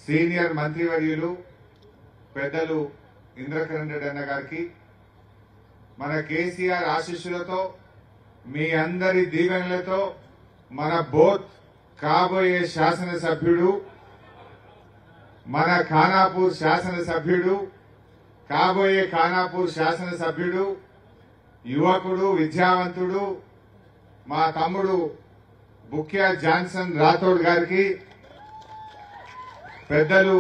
Senior మంత్రివర్యులు పెద్దలు ఇంద్రకరణ్ రెడ్డి అన్న గారికి మన కేసీఆర్ ఆశీస్సులతో మీ అందరి దీవెనలతో మన బోత్ కాబోయే శాసనసభ్యుడు మన ఖానాపూర్ శాసనసభ్యుడు కాబోయే ఖానాపూర్ శాసనసభ్యుడు యువకుడు విద్యావంతుడు మా తమ్ముడు బుక్యా జాన్సన్ రాథోడ్ గారికి పెద్దలు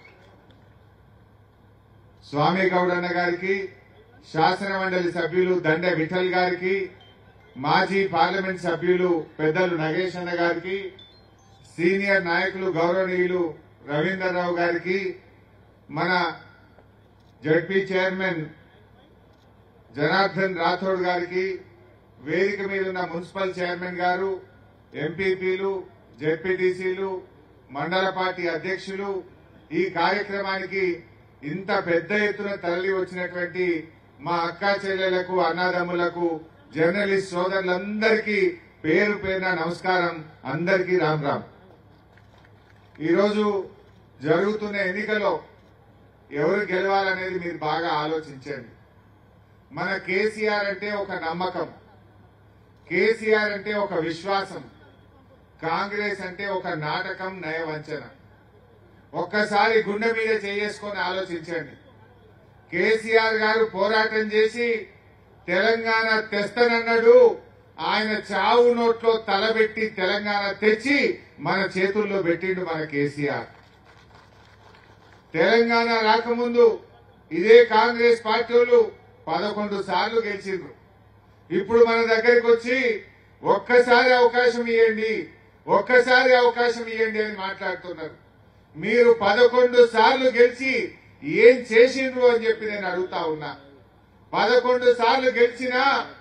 స్వామి గౌడన్న గారికి శాసన మండలి సభ్యులు దండే విఠల్ గారికి మాజీ పార్లమెంట్ సభ్యులు పెద్దలు నగేష్ అన్న గారికి సీనియర్ నాయకులు గౌరవనీయులు రవీందర్ రావు గారికి మన జడ్పీ చైర్మన్ జనార్దన్ రాథోడ్ గారికి వేదిక మీద ఉన్న మున్సిపల్ చైర్మన్ గారు ఎంపీపీలు జెడ్పీటీసీలు మండల పార్టీ అధ్యక్షులు ఈ కార్యక్రమానికి ఇంత పెద్ద ఎత్తున తరలి వచ్చినటువంటి మా అక్కా చెల్లెలకు అన్నదమ్ములకు జర్నలిస్ట్ సోదరులందరికీ పేరు పేరున నమస్కారం. అందరికీ రామ్ రామ్. ఈరోజు జరుగుతున్న ఎన్నికలో ఎవరు గెలవాలనేది మీరు బాగా ఆలోచించండి. మన కేసీఆర్ అంటే ఒక నమ్మకం, కేసీఆర్ అంటే ఒక విశ్వాసం, కాంగ్రెస్ అంటే ఒక నాటకం, నయవంచన. ఒక్కసారి గుండె మీద చేసుకొని ఆలోచించండి. కేసీఆర్ గారు పోరాటం చేసి తెలంగాణ తెస్తనన్నాడు. ఆయన చావు నోట్లో తలబెట్టి తెలంగాణ తెచ్చి మన చేతుల్లో పెట్టిండు మన కేసీఆర్. తెలంగాణ రాకముందు ఇదే కాంగ్రెస్ పార్టీలు 11 సార్లు గెలిచిండ్రు. ఇప్పుడు మన దగ్గరికి వచ్చి ఒక్కసారి అవకాశం ఇవ్వండి, ఒక్కసారి అవకాశం ఇవ్వండి అని మాట్లాడుతున్నారు. మీరు 11 సార్లు గెలిచి ఏం చేసిండ్రు అని చెప్పి నేను అడుగుతా ఉన్నా. 11 సార్లు గెలిచినా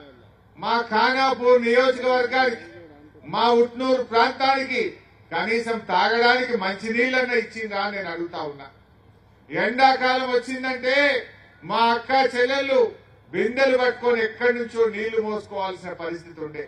మా ఖానాపూర్ నియోజకవర్గానికి, మా ఉట్నూరు ప్రాంతానికి కనీసం తాగడానికి మంచినీళ్ళన్నా ఇచ్చిందా నేను అడుగుతా ఉన్నా. ఎండాకాలం వచ్చిందంటే మా అక్క చెల్లెళ్ళు బిందెలు పట్టుకొని ఎక్కడి నుంచో నీళ్లు మోసుకోవాల్సిన పరిస్థితి ఉండే.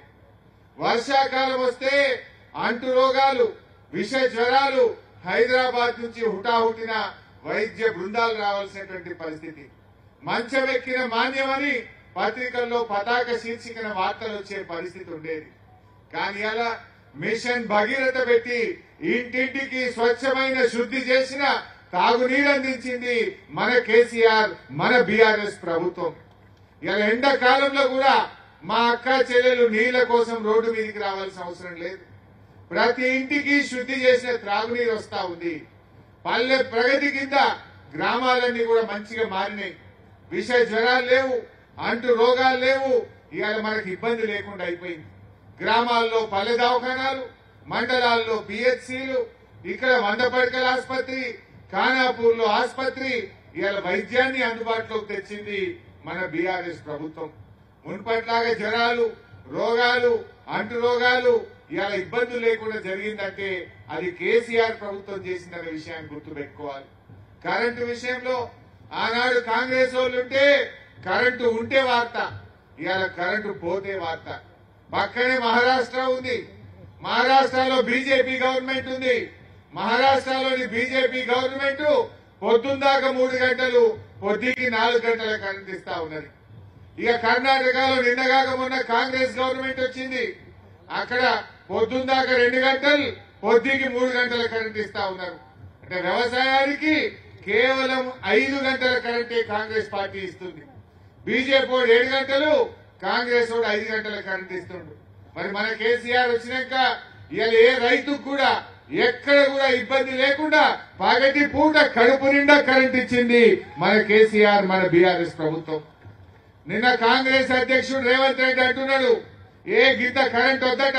వర్షాకాలం వస్తే అంటు రోగాలు, విష జ్వరాలు హైదరాబాద్ నుంచి హుటాహుటిన వైద్య బృందాలు రావాల్సినటువంటి పరిస్థితి. మంచం ఎక్కిన మాన్యమని పత్రికల్లో పతాక శీర్షికన వార్తలు వచ్చే పరిస్థితి ఉండేది. కానీ అలా మిషన్ భగీరథ పెట్టి ఇంటింటికి స్వచ్ఛమైన శుద్ధి చేసిన తాగునీరు అందించింది మన కేసీఆర్, మన బీఆర్ఎస్ ప్రభుత్వం. ఇలా ఎండాకాలంలో కూడా మా అక్క చెల్లెలు నీళ్ల కోసం రోడ్డు మీదకి రావాల్సిన అవసరం లేదు. ప్రతి ఇంటికి శుద్ధి చేసిన త్రాగునీరు వస్తా ఉంది. పల్లె ప్రగతి కింద గ్రామాలన్నీ కూడా మంచిగా మారినాయి. విష జ్వరాలు లేవు, అంటు రోగాలు లేవు. ఇవాళ మనకి ఇబ్బంది లేకుండా అయిపోయింది. గ్రామాల్లో పల్లె దవాఖానాలు, మండలాల్లో పిహెచ్సిలు, ఇక్కడ 100 పడకల ఆసుపత్రి, ఖానాపూర్ లో ఆసుపత్రి. ఇవాళ వైద్యాన్ని అందుబాటులోకి తెచ్చింది మన బీఆర్ఎస్ ప్రభుత్వం. మున్పట్లాగా జ్వరాలు, రోగాలు, అంటు రోగాలు ఇవాళ ఇబ్బందులు లేకుండా జరిగిందంటే అది కేసీఆర్ ప్రభుత్వం చేసిందనే విషయాన్ని గుర్తుపెట్టుకోవాలి. కరెంటు విషయంలో ఆనాడు కాంగ్రెస్ వాళ్ళుంటే కరెంటు ఉంటే వార్త, ఇవాళ కరెంటు పోతే వార్త. పక్కనే మహారాష్ట్ర ఉంది. మహారాష్ట్రలో బీజేపీ గవర్నమెంట్ ఉంది. మహారాష్ట్రలోని బీజేపీ గవర్నమెంట్ పొద్దుందాకా 3 గంటలు, పొద్దుకి 4 గంటల కరెంట్ ఇస్తా ఉన్నది. ఇక కర్ణాటకలో నిన్నగాక మొన్న కాంగ్రెస్ గవర్నమెంట్ వచ్చింది. అక్కడ పొద్దుందాకా 2 గంటలు, పొద్దుకి 3 గంటల కరెంట్ ఇస్తా ఉన్నారు. అంటే వ్యవసాయానికి కేవలం 5 గంటల కరెంటే కాంగ్రెస్ పార్టీ ఇస్తుంది. బీజేపీ 7 గంటలు, కాంగ్రెస్ 5 గంటల కరెంట్ ఇస్తుండు. మరి మన కేసీఆర్ వచ్చినాక ఇవాళ ఏ రైతుకు కూడా ఎక్కడ కూడా ఇబ్బంది లేకుండా పగటి పూట కడుపు నిండా కరెంట్ ఇచ్చింది మన కేసీఆర్, మన బీఆర్ఎస్ ప్రభుత్వం. నిన్న కాంగ్రెస్ అధ్యక్షుడు రేవంత్ రెడ్డి అంటున్నాడు ఏ గింత కరెంట్ వద్దట,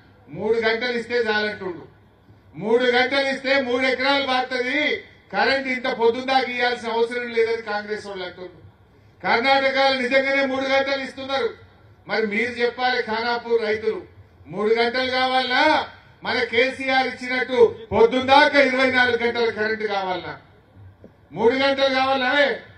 3 గంటలు ఇస్తే చాలంటుండు. 3 గంటలు ఇస్తే 3 ఎకరాలు మారుతుంది, కరెంట్ ఇంత పొద్దుందాకా ఇవ్వాల్సిన అవసరం లేదని కాంగ్రెస్ వాళ్ళు అంటున్నారు. కర్ణాటకలో నిజంగానే 3 గంటలు ఇస్తున్నారు. మరి మీరు చెప్పాలి ఖానాపూర్ రైతులు 3 గంటలు కావాలన్నా మన కేసీఆర్ ఇచ్చినట్టు పొద్దుందాకా 24 గంటల కరెంటు కావాలన్నా, 3 గంటలు కావాలన్నా,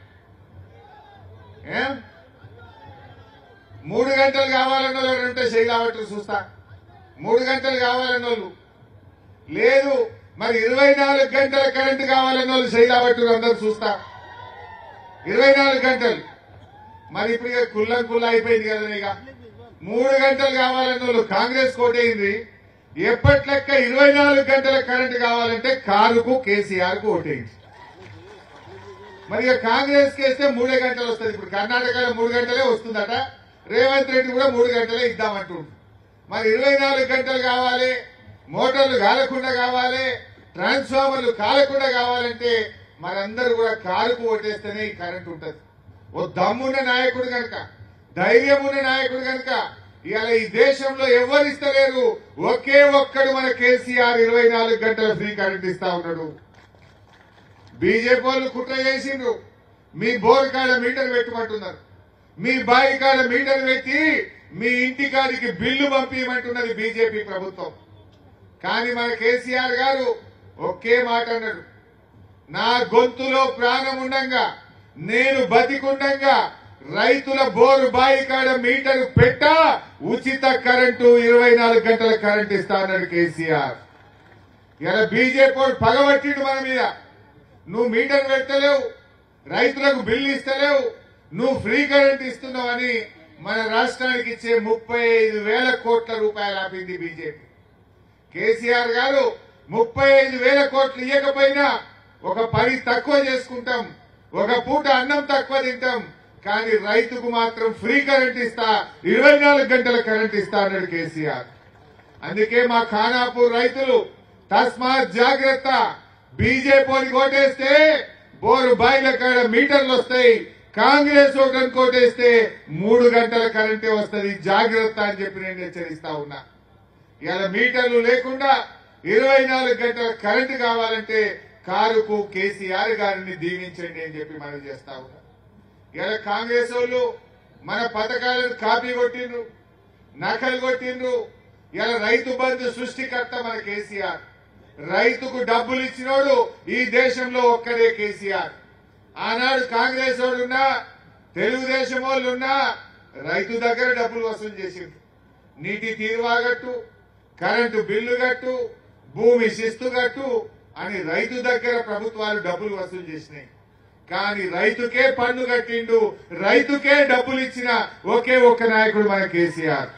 3 గంటలు కావాలన్న వాళ్ళు ఉంటే చేయబట్టు చూస్తా. 3 గంటలు కావాలన్న వాళ్ళు లేదు, మరి 24 గంటల కరెంటు కావాలన్న వాళ్ళు శైలాబట్టు అందరూ చూస్తా 24 గంటలు మరి ఇప్పుడు ఇక కుల్ల అయిపోయింది కదా ఇక 3 గంటలు కావాలన్న వాళ్ళు కాంగ్రెస్ కోటైంది ఎప్పట్లెక్క 24 గంటల కరెంటు కావాలంటే కారుకు కేసీఆర్ కు ఓటేయింది మరి ఇక కాంగ్రెస్ కి వేస్తే 3 గంటలు వస్తుంది ఇప్పుడు కర్ణాటకలో 3 గంటలే వస్తుందట రేవంత్ రెడ్డి కూడా 3 గంటలే ఇద్దామంటుండు మరి 24 గంటలు కావాలి మోటార్లు కాలకుండా కావాలి ట్రాన్స్ఫార్మర్లు కాలకుండా కావాలంటే మరందరూ కూడా కారుకు ఓటేస్తేనే ఈ కరెంట్ ఉంటది ఓ దమ్మున్న నాయకుడు కనుక ధైర్యం ఉన్న నాయకుడు కనుక ఇవాళ ఈ దేశంలో ఎవరు ఇస్తలేరు ఒకే ఒక్కడు మన కేసీఆర్ 24 గంటల ఫ్రీ కరెంట్ ఇస్తా ఉన్నాడు బీజేపీ వాళ్ళు కుట్ర చేసిండ్రు మీ బోర్ కాడ మీటర్ పెట్టమంటున్నారు మీ బాయి కాడ మీటర్ పెట్టి మీ ఇంటి కాడికి బిల్లు పంపించమంటున్నది బీజేపీ ప్రభుత్వం కానీ మన కేసీఆర్ గారు ఒకే మాట అన్నాడు నా గొంతులో ప్రాణం ఉండంగా నేను బతికుండంగా రైతుల బోరు బాయి కాడ మీటర్ పెట్టా ఉచిత కరెంటు 24 గంటల కరెంట్ ఇస్తా అన్నాడు కేసీఆర్ ఇలా బీజేపీ పగబట్టిండు మన మీద నువ్వు మీటర్ పెట్టలేవు రైతులకు బిల్లు ఇస్తలేవు నువ్వు ఫ్రీ కరెంట్ ఇస్తున్నావని మన రాష్ట్రానికి ఇచ్చే 35,000 కోట్ల రూపాయలు ఆపింది బీజేపీ కేసీఆర్ గారు 35,000 కోట్లు ఇవ్వకపోయినా ఒక 10 తక్కువ చేసుకుంటాం ఒక పూట అన్నం తక్కువ తింటాం కానీ రైతుకు మాత్రం ఫ్రీ కరెంట్ ఇస్తా 24 గంటల కరెంట్ ఇస్తా అన్నాడు కేసీఆర్ అందుకే మా ఖానాపూర్ రైతులు తస్మాత్ జాగ్రత్త బీజేపీ ఓటేస్తే బోరు బాయిల కాడ మీటర్లు వస్తాయి కాంగ్రెస్ ఓటని కోటేస్తే 3 గంటల కరెంటే వస్తుంది జాగ్రత్త అని చెప్పి నేను హెచ్చరిస్తా ఉన్నా ఇలా మీటర్లు లేకుండా 24 గంటల కరెంటు కావాలంటే కారుకు కేసీఆర్ గారిని దీవించండి అని చెప్పి మనం చేస్తా ఉన్నా ఇలా కాంగ్రెస్ వాళ్ళు మన పథకాలను కాపీ కొట్టిండ్రు నకలు కొట్టిండ్రు ఇలా రైతు బంధు సృష్టికర్త మన కేసీఆర్ రైతుకు డబ్బులు ఇచ్చినోడు ఈ దేశంలో ఒక్కడే కేసీఆర్ ఆనాడు కాంగ్రెస్ వాడున్నా తెలుగుదేశం వాళ్ళున్నా రైతు దగ్గర డబ్బులు వసూలు చేసిండ్రు నీటి తీరువాగట్టు కరెంటు బిల్లు కట్టు భూమి శిస్తు కట్టు అని రైతు దగ్గర ప్రభుత్వాలు డబ్బులు వసూలు చేసినాయి కానీ రైతుకే పన్ను కట్టిండు రైతుకే డబ్బులు ఇచ్చిన ఒకే ఒక్క నాయకుడు మన కేసీఆర్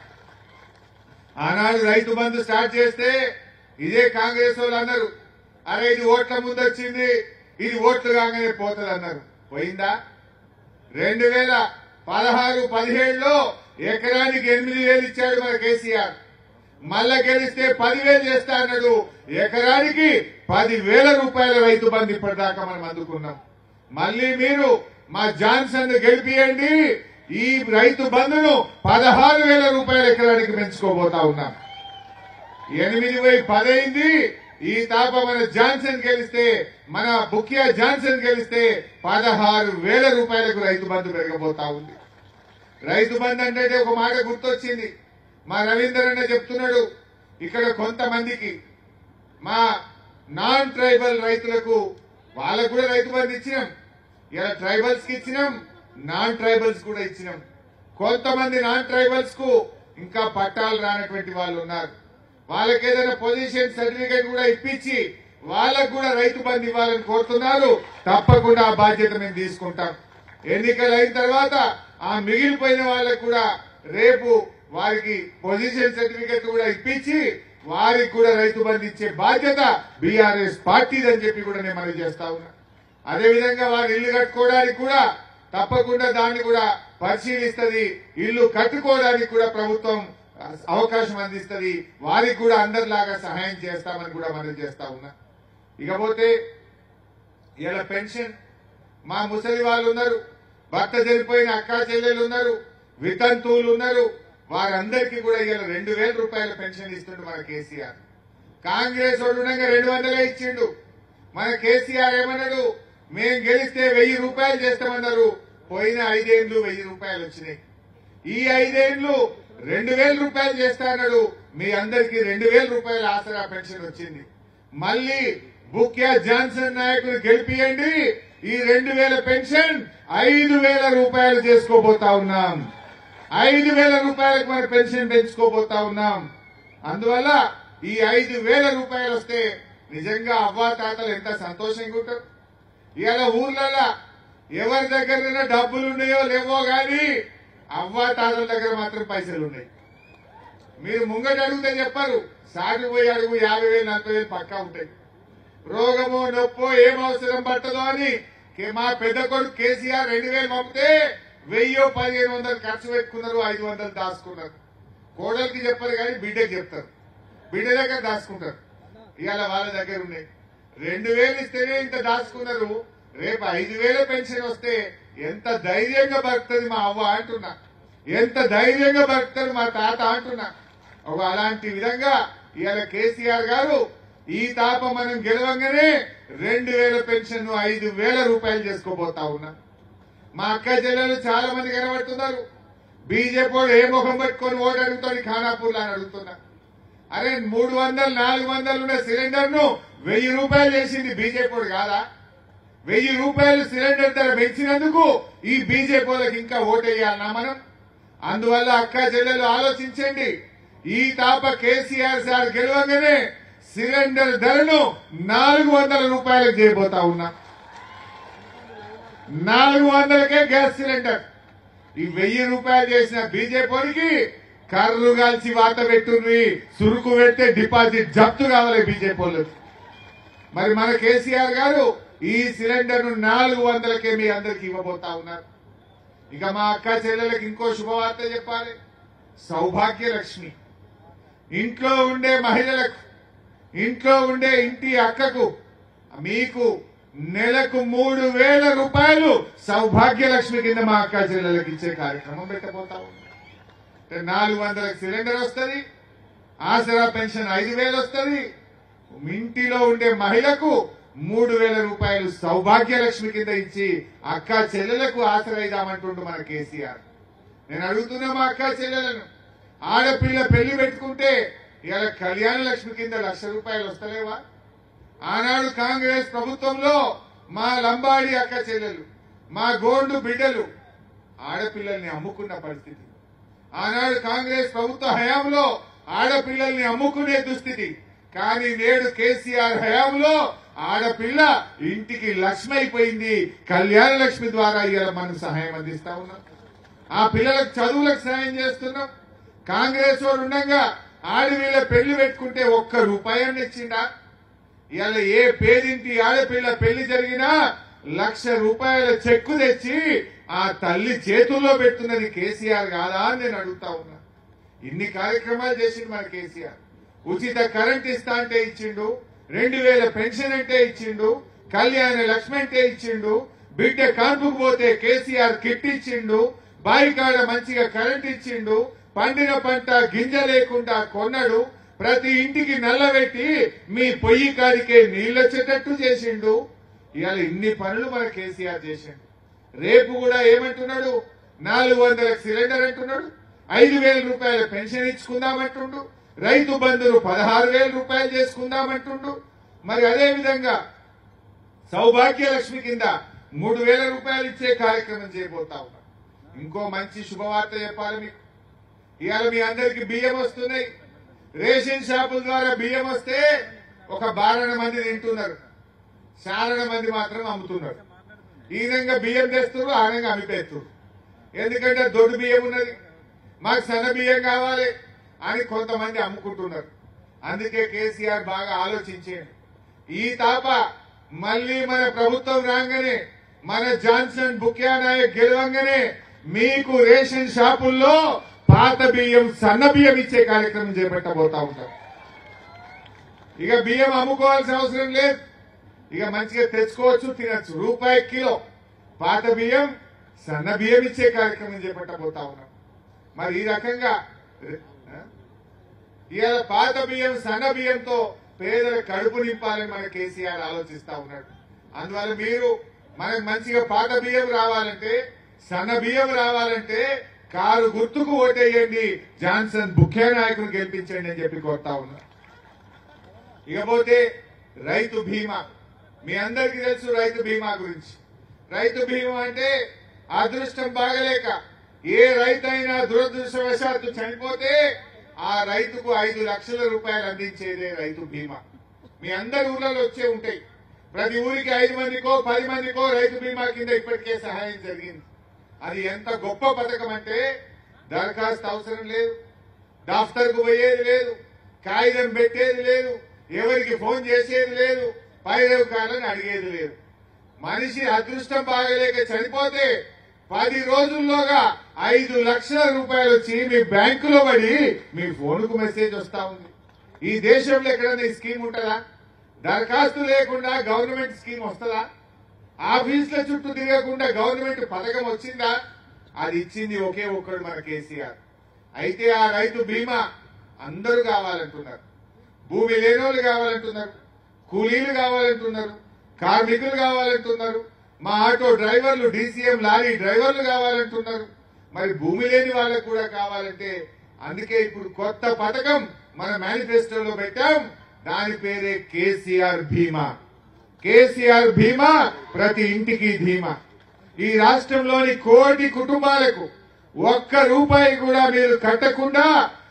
ఆనాడు రైతు బంధు స్టార్ట్ చేస్తే ఇదే కాంగ్రెస్ వాళ్ళు అన్నారు అరే ఇది ఓట్ల ముందు వచ్చింది ఇది ఓట్లు కాగానే పోతుంది అన్నారు పోయిందా 2016-17లో ఎకరానికి 8,000 ఇచ్చాడు మన కేసీఆర్ మళ్ళా గెలిస్తే 10,000 చేస్తా అన్నాడు ఎకరానికి 10,000 రూపాయల రైతు బంధు ఇప్పటిదాకా మనం అందుకున్నాం మళ్ళీ మీరు మా జాన్సన్ గెలిపియండి ఈ రైతు బంధును 16,000 రూపాయల ఎకరానికి పెంచుకోబోతా ఉన్నాం 8,010 అయింది ఈ తాప మన జాన్సన్ గెలిస్తే మన బుకియా జాన్సన్ గెలిస్తే 16,000 రూపాయలకు రైతు బంధు పెరగబోతా ఉంది రైతు బంధు అంటే ఒక మాట గుర్తొచ్చింది మా రవీందర్ అన్న చెప్తున్నాడు ఇక్కడ కొంతమందికి మా నాన్ ట్రైబల్ రైతులకు వాళ్ళకు కూడా రైతు బంధు ఇచ్చినాం ఇలా ట్రైబల్స్ కి ఇచ్చినాం నాన్ ట్రైబల్స్ కూడా ఇచ్చినాం కొంతమంది నాన్ ట్రైబల్స్ కు ఇంకా పట్టాలు రానటువంటి వాళ్ళు ఉన్నారు వాళ్ళకి ఏదైనా పొజిషన్ సర్టిఫికేట్ కూడా ఇప్పించి వాళ్ళకు కూడా రైతు బంధు ఇవ్వాలని కోరుతున్నారు తప్పకుండా ఆ బాధ్యత మేము తీసుకుంటాం ఎన్నికలు అయిన తర్వాత ఆ మిగిలిపోయిన వాళ్ళకు కూడా రేపు వారికి పొజిషన్ సర్టిఫికేట్ కూడా ఇప్పించి వారికి కూడా రైతు బంధు ఇచ్చే బాధ్యత బీఆర్ఎస్ పార్టీదని చెప్పి కూడా నేను మనవి చేస్తా ఉన్నా అదేవిధంగా వారు ఇల్లు కట్టుకోవడానికి కూడా తప్పకుండా దాన్ని కూడా పరిశీలిస్తుంది ఇల్లు కట్టుకోవడానికి కూడా ప్రభుత్వం అవకాశం అందిస్తుంది వారికి కూడా అందరిలాగా సహాయం చేస్తామని కూడా మనం చేస్తా ఉన్నా ఇకపోతే ఇలా పెన్షన్ మా ముసలి వాళ్ళు ఉన్నారు భర్త చనిపోయిన అక్కా చెల్లెలు ఉన్నారు వితంతువులు ఉన్నారు వారందరికీ కూడా ఇలా 2,000 రూపాయల పెన్షన్ ఇస్తుండు మన కేసీఆర్ కాంగ్రెస్ వాడు 200 ఇచ్చిండు మన కేసీఆర్ ఏమన్నాడు మేం గెలిస్తే 1,000 రూపాయలు చేస్తామన్నారు పోయిన 5 ఏళ్లు 1,000 రూపాయలు వచ్చినాయి ఈ 5 ఏళ్లు 2,000 రూపాయలు చేస్తా అన్నాడు మీ అందరికీ 2,000 రూపాయల ఆసరా పెన్షన్ వచ్చింది మళ్ళీ బుక్యా జాన్సన్ నాయకులు గెలిపియండి ఈ 2,000 పెన్షన్ 5,000 రూపాయలు చేసుకోబోతా ఉన్నాం 5,000 రూపాయలకు మన పెన్షన్ పెంచుకోబోతా ఉన్నాం అందువల్ల ఈ 5,000 రూపాయలు వస్తే నిజంగా అవ్వాతాతలు ఎంత సంతోషంగా ఉంటారు. ఇవాళ ఊర్లలో ఎవరి దగ్గర డబ్బులు ఉన్నాయో లేవో గాని అవ్వాతాతల దగ్గర మాత్రం పైసలు ఉన్నాయి. మీరు ముంగట అడిగితే చెప్పారు, సాటి పోయి అడుగు 50,000 40,000 పక్కా ఉంటాయి. రోగమో నొప్పో ఏం అవసరం పట్టదో అని మా పెద్ద కొడుకు కేసీఆర్ 2,000 పంపితే 1,000-1,500 ఖర్చు పెట్టుకున్నారు, 500 దాచుకున్నారు. కోడలికి చెప్పరు కానీ బిడ్డకి చెప్తారు, బిడ్డ దగ్గర దాచుకుంటారు. ఇవాళ వాళ్ళ దగ్గర ఉన్నాయి. 2,000 ఇస్తేనే ఇంత దాచుకున్నారు, రేపు 5,000 పెన్షన్ వస్తే ఎంత ధైర్యంగా బతుకుతుంది మా అవ్వ అంటున్నా, ఎంత ధైర్యంగా బతుకుతారు మా తాత అంటున్నా. అలాంటి విధంగా ఇవాళ కేసీఆర్ గారు ఈ తాప మనం గెలవంగానే 2,000 పెన్షన్ 5,000 రూపాయలు చేసుకోబోతా ఉన్నా. మా అక్క చెల్లెలు చాలా మంది కనబడుతున్నారు. బీజేపీ వాడు ఏ ముఖం పెట్టుకొని ఓటు అడుగుతాడు ఖానాపూర్ అని అడుగుతున్నా. అరే 300-400 ఉన్న సిలిండర్ ను 1,000 రూపాయలు చేసింది బీజేపీ వాడు కాదా? 1,000 రూపాయలు సిలిండర్ ధర పెంచినందుకు ఈ బీజేపీ వాళ్ళకి ఇంకా ఓటేయాలన్నా మనం? అందువల్ల అక్క చెల్లెలు ఆలోచించండి. ఈ తాప కేసీఆర్ సార్ గెలవగానే సిలిండర్ ధరను 400 రూపాయలకు చేయబోతా ఉన్నా. 400కే గ్యాస్ సిలిండర్. ఈ 1,000 రూపాయలు చేసిన బీజేపీకి కర్రు కాల్చి వాత పెట్టుంది, సురుకు పెడితే డిపాజిట్ జప్తు కావాలి బీజేపీ వాళ్ళకి. మరి మన కేసీఆర్ గారు ఈ సిలిండర్ ను 400కే మీ అందరికి ఇవ్వబోతా ఉన్నారు. ఇక మా అక్క చెల్లెలకు ఇంకో శుభవార్త చెప్పాలి. సౌభాగ్య లక్ష్మి ఇంట్లో ఉండే మహిళలకు, ఇంట్లో ఉండే ఇంటి అక్కకు మీకు నెలకు 3,000 రూపాయలు సౌభాగ్య లక్ష్మి కింద మా అక్క చెల్లెలకు ఇచ్చే కార్యక్రమం పెట్టబోతా ఉంది. 400 సిలిండర్ వస్తుంది, ఆసరా పెన్షన్ 5,000 వస్తుంది. ఇంటిలో ఉండే మహిళకు 3,000 రూపాయలు సౌభాగ్య లక్ష్మి కింద ఇచ్చి అక్క చెల్లెలకు ఆసరైదామంటుండు మన కేసీఆర్. నేను అడుగుతున్నా మా అక్క చెల్లెలను, ఆడపిల్ల పెళ్లి పెట్టుకుంటే ఇవాళ కళ్యాణ లక్ష్మి కింద 1,00,000 రూపాయలు వస్తలేవా? ఆనాడు కాంగ్రెస్ ప్రభుత్వంలో మా లంబాడి అక్క చెల్లెలు, మా గోండు బిడ్డలు ఆడపిల్లల్ని అమ్ముకున్న పరిస్థితి. ఆనాడు కాంగ్రెస్ ప్రభుత్వ హయాంలో ఆడపిల్లల్ని అమ్ముకునే దుస్థితి. కానీ నేడు కేసీఆర్ హయాంలో ఆడపిల్ల ఇంటికి లక్ష్మి అయిపోయింది. కళ్యాణ లక్ష్మి ద్వారా ఇవాళ మనం సహాయం అందిస్తా ఉన్నాం. ఆ పిల్లలకు చదువులకు సహాయం చేస్తున్నాం. కాంగ్రెస్ వాడు ఉండగా ఆడపిల్ల పెళ్లి పెట్టుకుంటే 1 రూపాయి ఇచ్చిండా? ఇవాళ ఏ పేదింటి ఆడపిల్ల పెళ్లి జరిగినా 1,00,000 రూపాయల చెక్కు తెచ్చి ఆ తల్లి చేతుల్లో పెడుతున్నది కేసీఆర్ కాదా అని నేను అడుగుతా ఉన్నా. ఇన్ని కార్యక్రమాలు చేసిండు మన కేసీఆర్. ఉచిత కరెంట్ ఇస్తా అంటే ఇచ్చిండు, 2,000 పెన్షన్ అంటే ఇచ్చిండు, కళ్యాణ లక్ష్మి అంటే ఇచ్చిండు, బిడ్డ కాన్పుకు పోతే కేసీఆర్ కిట్ ఇచ్చిండు, బాయికాడ మంచిగా కరెంట్ ఇచ్చిండు, పండిన పంట గింజ లేకుండా కొన్నాడు, ప్రతి ఇంటికి నల్లబెట్టి మీ పొయ్యి కాడికే నీళ్ళొచ్చేటట్టు చేసిండు. ఇవాళ ఇన్ని పనులు మన కేసీఆర్ చేసిండు. రేపు కూడా ఏమంటున్నాడు? 400 సిలిండర్ అంటున్నాడు, 5,000 రూపాయల పెన్షన్ ఇచ్చుకుందామంటుండు, రైతు బంధును 16,000 రూపాయలు చేసుకుందామంటుండు. మరి అదే విధంగా సౌభాగ్య లక్ష్మి కింద 3,000 రూపాయలు ఇచ్చే కార్యక్రమం చేయబోతా ఉన్నాం. ఇంకో మంచి శుభవార్త చెప్పాలి మీకు. ఇవాళ మీ అందరికి బియ్యం వస్తున్నాయి. రేషన్ షాపుల ద్వారా బియ్యం వస్తే ఒక 12 మంది తింటున్నారు, చాలా మంది మాత్రం అమ్ముతున్నారు. ఈ విధంగా బియ్యం తెస్తున్నారు, ఆ విధంగా అమ్మిపేస్తున్నారు. ఎందుకంటే దొడ్డు బియ్యం ఉన్నది, మాకు సన్న బియ్యం కావాలి అని కొంతమంది అమ్ముకుంటున్నారు. అందుకే కేసీఆర్ బాగా ఆలోచించేయండి. ఈ తాప మళ్లీ మన ప్రభుత్వం రాగానే, మన జాన్సన్ బుక్యా నాయక్ గెలవంగానే మీకు రేషన్ షాపుల్లో పాత బియ్యం సన్న బియ్యం ఇచ్చే కార్యక్రమం చేపట్టబోతా ఉంటారు. ఇక బియ్యం అమ్ముకోవాల్సిన అవసరం లేదు, ఇక మంచిగా తెచ్చుకోవచ్చు, తినచ్చు. రూపాయి కిలో పాత బియ్యం సన్న బియ్యం ఇచ్చే కార్యక్రమం చేపట్టబోతా ఉన్నాం. మరి ఈ రకంగా ఇవాళ పాత బియ్యం సన్న బియ్యంతో పేదల కడుపు నింపాలని మన కేసీఆర్ ఆలోచిస్తా ఉన్నాడు. అందువల్ల మీరు మనకు మంచిగా పాత బియ్యం రావాలంటే, సన్న బియ్యం రావాలంటే కారు గుర్తుకు ఓటేయండి, జాన్సన్ బుక్యా నాయకులు గెలిపించండి అని చెప్పి కోరుతా ఉన్నా. ఇకపోతే రైతు బీమా, మీ అందరికీ తెలుసు రైతు బీమా గురించి. రైతు బీమా అంటే అదృష్టం బాగలేక ఏ రైతైనా దురదృష్టవశాత్తు చనిపోతే ఆ రైతుకు 5 లక్షల రూపాయలు అందించేదే రైతు బీమా. మీ అందరి ఊర్లలో వచ్చే ఉంటాయి. ప్రతి ఊరికి 5 మందికో 10 మందికో రైతు బీమా కింద ఇప్పటికే సహాయం జరిగింది. అది ఎంత గొప్ప పథకం అంటే దరఖాస్తు అవసరం లేదు, దఫ్తర్కు పోయేది లేదు, కాగితం పెట్టేది లేదు, ఎవరికి ఫోన్ చేసేది లేదు, పైరవకాలని అడిగేది లేదు. మనిషి అదృష్టం బాగలేక చనిపోతే 10 రోజుల్లోగా 5 లక్షల రూపాయలు వచ్చి మీ బ్యాంకులో పడి మీ ఫోన్కు మెసేజ్ వస్తా ఉంది. ఈ దేశంలో ఎక్కడైనా ఈ స్కీమ్ ఉంటుందా? దరఖాస్తు లేకుండా గవర్నమెంట్ స్కీమ్ వస్తుందా? ఆఫీసుల చుట్టూ తిరగకుండా గవర్నమెంట్ పథకం వచ్చిందా? అది ఇచ్చింది ఒకే ఒక్కడు మన కేసీఆర్. అయితే ఆ రైతు బీమా అందరూ కావాలంటున్నారు. భూమి లేనోళ్ళు కావాలంటున్నారు, కూలీలు కావాలంటున్నారు, కార్మికులు కావాలంటున్నారు, మా ఆటో డ్రైవర్లు, డీసీఎం లారీ డ్రైవర్లు కావాలంటున్నారు. మరి భూమి లేని వాళ్ళకు కూడా కావాలంటే అందుకే ఇప్పుడు కొత్త పథకం మన మేనిఫెస్టోలో పెట్టాం. దాని పేరే కేసీఆర్ బీమా. కేసీఆర్ బీమా ప్రతి ఇంటికి ధీమా. ఈ రాష్ట్రంలోని 1 కోటి కుటుంబాలకు 1 రూపాయి కూడా మీరు కట్టకుండా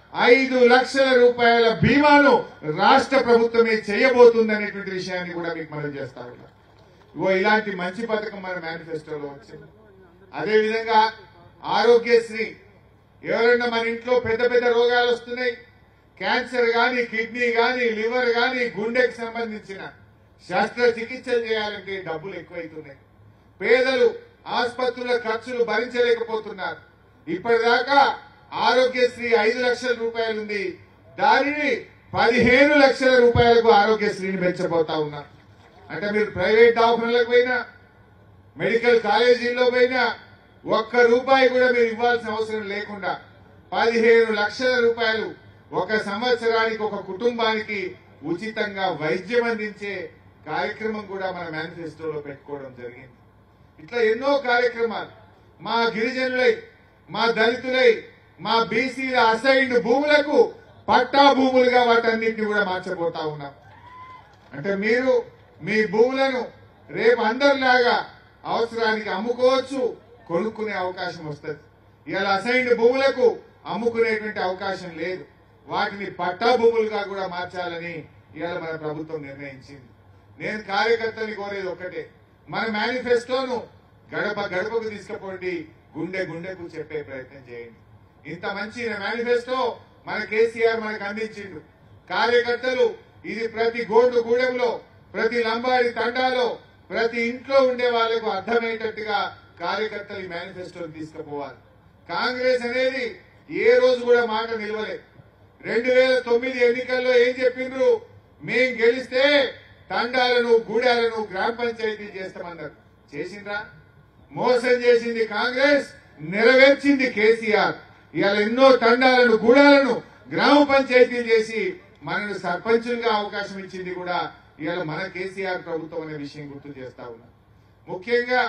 5 లక్షల రూపాయల బీమాను రాష్ట్ర ప్రభుత్వమే చేయబోతుందనేటువంటి విషయాన్ని కూడా మీకు మనం చేస్తా ఉన్నాం. ఇలాంటి మంచి పథకం మన మేనిఫెస్టోలో వచ్చింది. అదేవిధంగా ఆరోగ్యశ్రీ. ఎవరైనా మన ఇంట్లో పెద్ద పెద్ద రోగాలు వస్తున్నాయి, క్యాన్సర్ గాని, కిడ్నీ గాని, లివర్ గాని, గుండెకి సంబంధించిన శస్త్రచికిత్సలు చేయాలంటే డబ్బులు ఎక్కువైతున్నాయి. పేదలు ఆసుపత్రుల ఖర్చులు భరించలేకపోతున్నారు. ఇప్పటిదాకా ఆరోగ్యశ్రీ 5 లక్షల రూపాయలు ఉంది, దానిని 15 లక్షల రూపాయలకు ఆరోగ్యశ్రీని పెంచబోతా ఉన్నారు. అంటే మీరు ప్రైవేట్ దవాఖానలకు పోయినా, మెడికల్ కాలేజీల్లో పోయినా 1 రూపాయి కూడా మీరు ఇవ్వాల్సిన అవసరం లేకుండా 15 లక్షల రూపాయలు 1 సంవత్సరానికి ఒక కుటుంబానికి ఉచితంగా వైద్యం అందించే కార్యక్రమం కూడా మన మేనిఫెస్టోలో పెట్టుకోవడం జరిగింది. ఇట్లా ఎన్నో కార్యక్రమాలు మా గిరిజనులై, మా దళితులై, మా బీసీల అసైన్డ్ భూములకు పట్టా భూములుగా వాటన్నింటినీ కూడా మార్చబోతా ఉన్నాం. అంటే మీరు మీ భూములను రేపు అందరిలాగా అవసరానికి అమ్ముకోవచ్చు, కొనుక్కునే అవకాశం వస్తుంది. ఇవాళ అసైన్డ్ భూములకు అమ్ముకునేటువంటి అవకాశం లేదు. వాటిని పట్టా భూములుగా కూడా మార్చాలని ఇవాళ మన ప్రభుత్వం నిర్ణయించింది. నేను కార్యకర్తల్ని కోరేది ఒక్కటే, మన మేనిఫెస్టోను గడప గడపకు తీసుకుపోండి, గుండె గుండెకు చెప్పే ప్రయత్నం చేయండి. ఇంత మంచి మేనిఫెస్టో మన కేసీఆర్ మనకు అందించిండు. కార్యకర్తలు ఇది ప్రతి గోండు గూడెంలో, ప్రతి లంబాడి తండాలో, ప్రతి ఇంట్లో ఉండే వాళ్లకు అర్థమయ్యేటట్టుగా కార్యకర్తలు ఈ మేనిఫెస్టోని తీసుకుపోవాలి. కాంగ్రెస్ అనేది ఏ రోజు కూడా మాట నిలవలేదు. 2009 ఎన్నికల్లో ఏం చెప్పిండ్రు? మేం గెలిస్తే తండాలను, గూడాలను గ్రామ పంచాయతీ చేస్తామన్నారు. చేసిండ్రా? మోసం చేసింది కాంగ్రెస్, నెరవేర్చింది కేసీఆర్. ఇవాళ ఎన్నో తండాలను, గూడాలను గ్రామ పంచాయతీలు చేసి మనను సర్పంచులుగా అవకాశం ఇచ్చింది కూడా ఇవాళ మన కేసీఆర్ ప్రభుత్వం అనే విషయం గుర్తు చేస్తా ఉన్నా. ముఖ్యంగా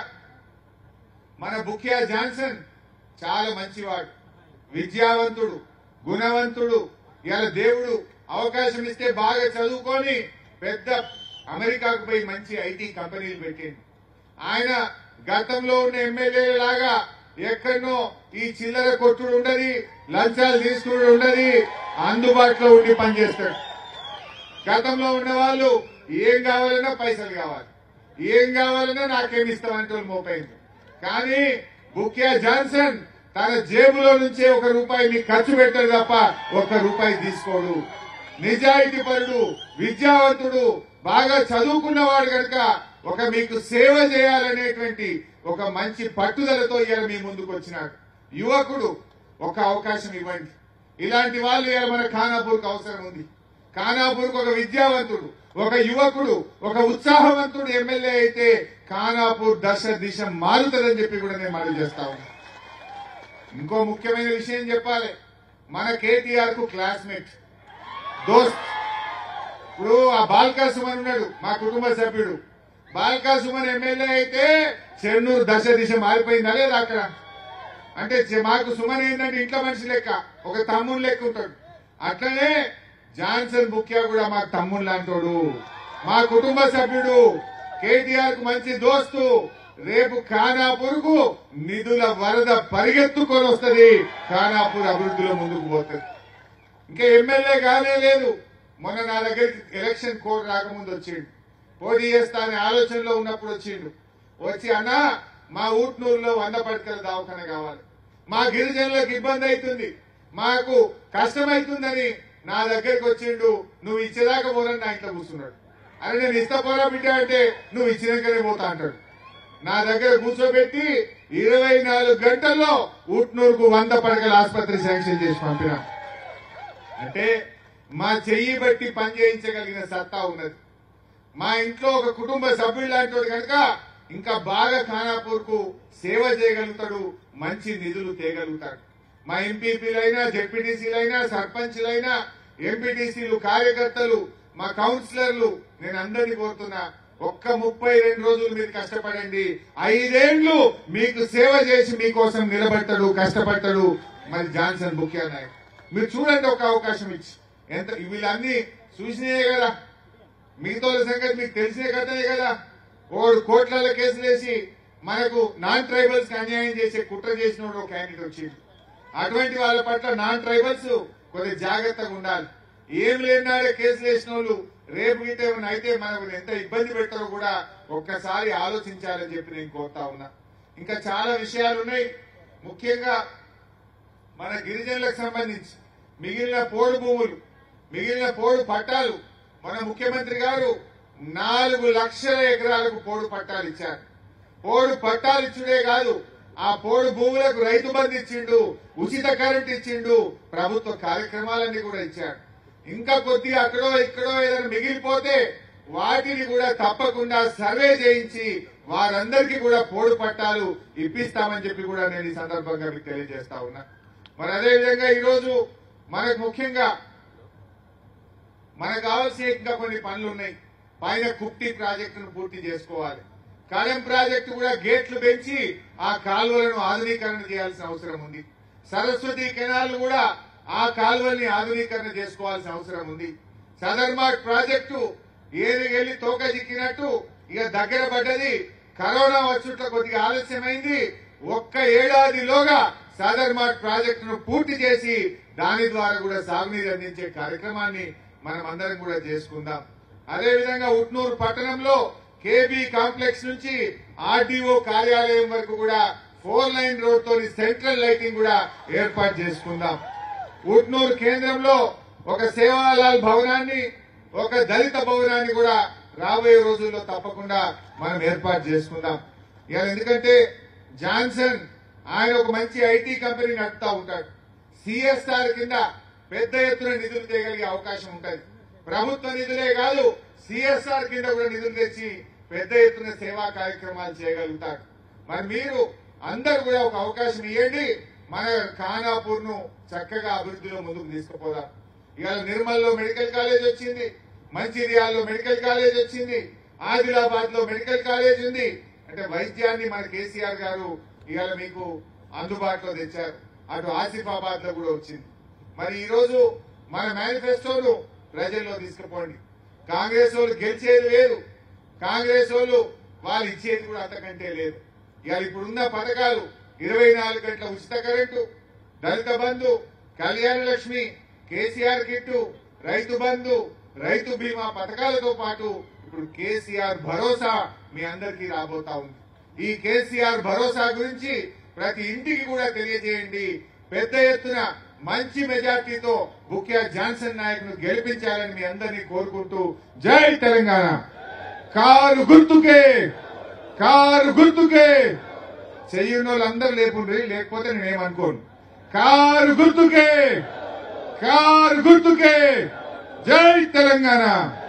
మన బుకియా జాన్సన్ చాలా మంచివాడు, విద్యావంతుడు, గుణవంతుడు. ఇవాళ దేవుడు అవకాశం ఇస్తే బాగా చదువుకొని పెద్ద అమెరికాకు పోయి మంచి ఐటీ కంపెనీలు పెట్టిండు. ఆయన గతంలో ఉన్న ఎమ్మెల్యేల లాగా ఎక్కడనో ఈ చిల్లర కొట్టుడు ఉండదు, లంచాలు తీసుకుడు ఉండదు, అందుబాటులో ఉండి పనిచేస్తాడు. గతంలో ఉన్న వాళ్ళు ఏం కావాలన్నా పైసలు కావాలి, ఏం కావాలన్నా నాకేమిస్తామంటే వాళ్ళు మోపైంది. కానీ బుకియా జాన్సన్ తన జేబులో నుంచే 1 రూపాయి మీకు ఖర్చు పెట్టాడు తప్ప 1 రూపాయి తీసుకోడు. నిజాయితీ పరుడు, విద్యావంతుడు, బాగా చదువుకున్నవాడు కనుక మీకు సేవ చేయాలనేటువంటి ఒక మంచి పట్టుదలతో ఇవాళ మీ ముందుకు వచ్చినాడు. యువకుడు, ఒక అవకాశం ఇవ్వండి. ఇలాంటి వాళ్ళు ఇవాళ మన ఖానాపూర్కు అవసరం ఉంది. ఖానాపూర్కు ఒక విద్యావంతుడు, ఒక యువకుడు, ఒక ఉత్సాహవంతుడు ఎమ్మెల్యే అయితే ఖానాపూర్ దిశ మారుతుందని చెప్పి కూడా నేను మనవి చేస్తా ఉన్నా. ఇంకో ముఖ్యమైన విషయం చెప్పాలి, మన కేటీఆర్ కు క్లాస్మేట్, దోస్త్. ఇప్పుడు ఆ బాల్కా సుమన్ ఉన్నాడు, మా కుటుంబ సభ్యుడు. బాల్కా సుమన్ ఎమ్మెల్యే అయితే చెన్నూరు దిశ మారిపోయిందా లేదా అక్కడ? అంటే మాకు సుమన్ ఏంటంటే ఇంట్లో మనిషి లెక్క, ఒక తమ్ముడు లెక్క ఉంటాడు. అట్లనే జాన్సన్ బుక్యా కూడా మాకు తమ్ముడు లాంటోడు, మా కుటుంబ సభ్యుడు, కేటీఆర్ కు మంచి దోస్తు. రేపు ఖానాపూర్ కు నిధుల వరద పరిగెత్తుకొని వస్తుంది, ఖానాపూర్ అభివృద్ధిలో ముందుకు పోతుంది. ఇంకా ఎమ్మెల్యే కానే లేదు, మొన్న నా దగ్గరికి ఎలక్షన్ కోడ్ రాకముందు వచ్చిండు, పోటీ చేస్తా అనే ఆలోచనలో ఉన్నప్పుడు వచ్చిండు. వచ్చి అన్నా మా ఊట్నూరులో 100 పడకల దవాఖాన కావాలి, మా గిరిజనులకు ఇబ్బంది అవుతుంది, మాకు కష్టమైతుందని నా దగ్గరికి వచ్చిండు. నువ్వు ఇచ్చేదాకా పోనని నా ఇంట్లో కూర్చున్నాడు. అరే నేను ఇస్తా పోరా బిడ్డ అంటే నువ్వు ఇచ్చినాకనే పోతా అంటాడు. నా దగ్గర కూర్చోబెట్టి 24 గంటల్లో ఊట్నూరుకు 100 పడకల ఆసుపత్రి శాంక్షన్ చేసి పంపినా. అంటే మా చెయ్యి బట్టి పని చేయించగలిగిన సత్తా ఉన్నది. మా ఇంట్లో ఒక కుటుంబ సభ్యులు లాంటి వాడు కనుక ఇంకా బాగా ఖానాపూర్ కు సేవ చేయగలుగుతాడు, మంచి నిధులు తేగలుగుతాడు. మా ఎంపీపీలైనా, జెడ్పీటీసీలైనా, సర్పంచ్లైనా, ఎంపీటీసీలు, కార్యకర్తలు, మా కౌన్సిలర్లు, నేను అందరినీ కోరుతున్నా, ఒక్క 32 రోజులు మీరు కష్టపడండి. 5 ఏళ్లు మీకు సేవ చేసి మీకోసం నిలబడతాడు, కష్టపడతాడు మరి జాన్సన్ బుక్యా నాయక్. మీరు చూడండి ఒక అవకాశం ఇచ్చి. ఎంత వీళ్ళన్నీ చూసినాయే కదా, మిగతా సంగతి మీకు తెలిసే కథనే కదా. ఓడు కోట్ల కేసులు వేసి మనకు నాన్ ట్రైబల్స్ కి అన్యాయం చేసే కుట్ర చేసిన ఒక క్యాండిడేట్ వచ్చింది. అటువంటి వాళ్ళ పట్ల నాన్ ట్రైబల్స్ కొద్దిగా జాగ్రత్తగా ఉండాలి. ఏం లేనాడే కేసులు వేసిన వాళ్ళు రేపు గిట్ట ఏమైనా అయితే మనకు ఎంత ఇబ్బంది పెడతారో కూడా ఒక్కసారి ఆలోచించాలని చెప్పి నేను కోరుతా ఉన్నా. ఇంకా చాలా విషయాలు ఉన్నాయి. ముఖ్యంగా మన గిరిజనులకు సంబంధించి మిగిలిన పోడు భూములు, మిగిలిన పోడు పట్టాలు మన ముఖ్యమంత్రి గారు 4 లక్షల ఎకరాలకు పోడు పట్టాలు ఇచ్చారు. పోడు పట్టాలు ఇచ్చుడే కాదు, ఆ పోడు భూములకు రైతు బంధు ఇచ్చిండు, ఉచిత కరెంట్ ఇచ్చిండు, ప్రభుత్వ కార్యక్రమాలన్నీ కూడా ఇచ్చాడు. ఇంకా కొద్దిగా అక్కడో ఇక్కడో ఏదైనా మిగిలిపోతే వాటిని కూడా తప్పకుండా సర్వే చేయించి వారందరికీ కూడా పోడు పట్టాలు ఇప్పిస్తామని చెప్పి కూడా నేను ఈ సందర్భంగా మీకు తెలియజేస్తా ఉన్నా. మరి అదేవిధంగా ఈరోజు మనకు ముఖ్యంగా మనకు కావాల్సిన ఇంకా కొన్ని పనులు ఉన్నాయి. పైన కుప్టి ప్రాజెక్టును పూర్తి చేసుకోవాలి. కడెం ప్రాజెక్టు కూడా గేట్లు పెంచి ఆ కాలువలను ఆధునీకరణ చేయాల్సిన అవసరం ఉంది. సరస్వతి కెనాల్ కూడా ఆ కాలువల్ని ఆధునీకరణ చేసుకోవాల్సిన అవసరం ఉంది. సదర్మాట్ ప్రాజెక్టు ఏరిగెళ్లి తోక చిక్కినట్టు ఇక దగ్గర పడ్డది. కరోనా వచ్చుట్ల కొద్దిగా ఆలస్యమైంది. ఒక్క ఏడాదిలోగా సదర్మాట్ ప్రాజెక్టును పూర్తి చేసి దాని ద్వారా కూడా సాగునీరు అందించే కార్యక్రమాన్ని మనం అందరం కూడా చేసుకుందాం. అదేవిధంగా ఉట్నూరు పట్టణంలో కేబీ కాంప్లెక్స్ నుంచి ఆర్డీఓ కార్యాలయం వరకు కూడా 4 లైన్ రోడ్ తోని సెంట్రల్ లైటింగ్ కూడా ఏర్పాటు చేసుకుందాం. ఉట్నూరు కేంద్రంలో ఒక సేవాలాల్ భవనాన్ని, ఒక దళిత భవనాన్ని కూడా రాబోయే రోజుల్లో తప్పకుండా మనం ఏర్పాటు చేసుకుందాం. ఇవాళ ఎందుకంటే జాన్సన్ ఆయన ఒక మంచి ఐటీ కంపెనీ నడుపుతా ఉంటాడు. సిఎస్ఆర్ కింద పెద్ద ఎత్తున నిధులు తేగలిగే అవకాశం ఉంటుంది. ప్రభుత్వ నిధులే కాదు, సిఎస్ఆర్ కింద కూడా నిధులు తెచ్చి పెద్ద ఎత్తున సేవా కార్యక్రమాలు చేయగలుగుతాడు. మరి మీరు అందరూ కూడా ఒక అవకాశం ఇవ్వండి. మన ఖానాపూర్ ను చక్కగా అభివృద్ధిలో ముందుకు తీసుకుపోదాం. ఇవాళ నిర్మల్లో మెడికల్ కాలేజ్ వచ్చింది, మంచిర్యాలలో మెడికల్ కాలేజ్ వచ్చింది, ఆదిలాబాద్ లో మెడికల్ కాలేజ్ ఉంది. అంటే వైద్యాన్ని మన కేసీఆర్ గారు ఇవాళ మీకు అందుబాటులో తెచ్చారు. అటు ఆసిఫాబాద్ లో కూడా వచ్చింది. మరి ఈ రోజు మన మేనిఫెస్టోను ప్రజల్లో తీసుకుపోండి. కాంగ్రెస్ వాళ్ళు గెలిచేది లేదు, కాంగ్రెస్ వాళ్ళు ఇచ్చేది కూడా అంతకంటే లేదు. ఇవాళ ఇప్పుడున్న పథకాలు 24 గంటల ఉచిత కరెంటు, దళిత బంధు, కళ్యాణ లక్ష్మి, కేసీఆర్ కిట్టు, రైతు బంధు, రైతు బీమా పథకాలతో పాటు ఇప్పుడు కేసీఆర్ భరోసా మీ అందరికీ రాబోతా ఉంది. ఈ కేసీఆర్ భరోసా గురించి ప్రతి ఇంటికి కూడా తెలియజేయండి. పెద్ద ఎత్తున మంచి మెజార్టీతో బుక్యా జాన్సన్ నాయక్ ను గెలిపించాలని మీ అందరినీ కోరుకుంటూ జై తెలంగాణ. కారు గుర్తుకే, కారు గుర్తుకే. చెయ్యని వాళ్ళందరూ లేకుండ్రి, లేకపోతే నేనేమనుకోను. కారు గుర్తుకే, కారు గుర్తుకే. జై తెలంగాణ.